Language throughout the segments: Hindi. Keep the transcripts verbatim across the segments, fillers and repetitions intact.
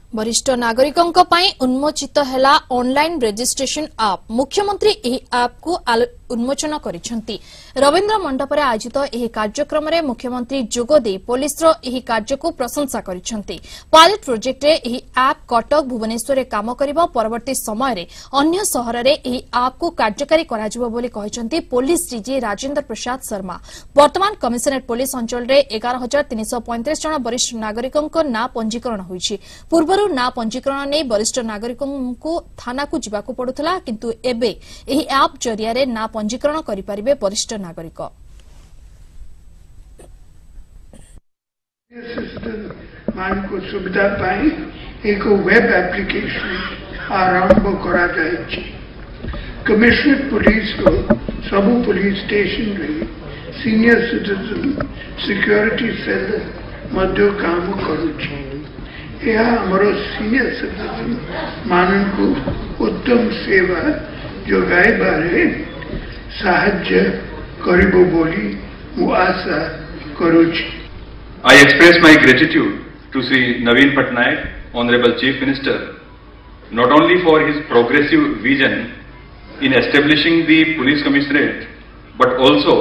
वरिष्ठ नागरिकों पाई उन्मोचित हैला ऑनलाइन रजिस्ट्रेशन ऐप। मुख्यमंत्री एही ऐप को उन्मोचन करिसेंती। रवींद्र मंडपरे आयोजित एही कार्यक्रम रे मुख्यमंत्री जोगदे पुलिस रो एही कार्य को प्रशंसा करिसेंती। पायलट प्रोजेक्ट रे एही ऐप कटक भुवनेश्वर रे काम करिबो। परवर्ती समय रे अन्य शहर रे एही ऐप को कार्यकारी कराजिबो बोली कहिसेंती पुलिस डीजी राजेंद्र प्रसाद शर्मा। वर्तमान कमिशनरेट पुलिस अंचल रे एगार हजार तीन सौ पैंतीस जन वरिष्ठ नागरिकों ना पंजीकरण होईछि। पूर्वरु ना पंजीकरण नै वरिष्ठ नागरिकों को थाना को जिबाकू पडुथला, किंतु एबे एही ऐप जरिया रे ना पंजीकरण करि परिबे वरिष्ठ नागरिक। मान को सुविधा पाई एक वेब एप्लिकेशन आरंभ करा जायछि। कमिश्नरेट पुलिस को सबु पुलिस स्टेशन रे सीनियर सिटीजन सिक्योरिटी सेल मध्य काम करुछि। यह हमरो सीनियर सिटीजन मान को उत्तम सेवा जोगाई बारे साहाय्य करिबो बोली मु आशा करुछि। I express my gratitude to Sri Naveen Pattnaik, Honorable Chief Minister, not only for his progressive vision in establishing the police commissionerate, but also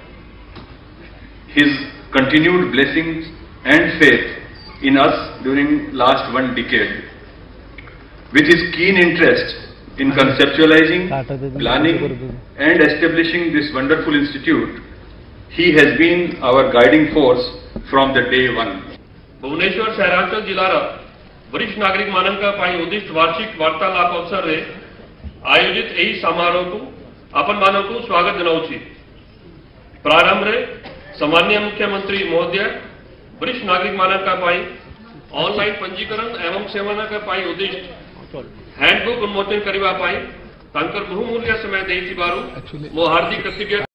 his continued blessings and faith in us during last one decade. With his keen interest in conceptualizing, planning and establishing this wonderful institute, he has been our guiding force from the day one. Bhubaneswar शहरांचल जिलार वरिष्ठ नागरिक मानक पाई उद्दिष्ट वार्षिक वार्तालाप अवसर रे आयोजित एही समारोह को अपन मानव को स्वागत जनाउछि। प्रारंभ रे सामान्य मुख्यमंत्री महोदय वरिष्ठ नागरिक मानक पाई ऑनलाइन पंजीकरण एवं सेवा पाई उद्दिष्ट हैंडबुक उन्मोचन करने बहुमूल्य समय देथिबारु मो हार्दिक कृतज्ञता।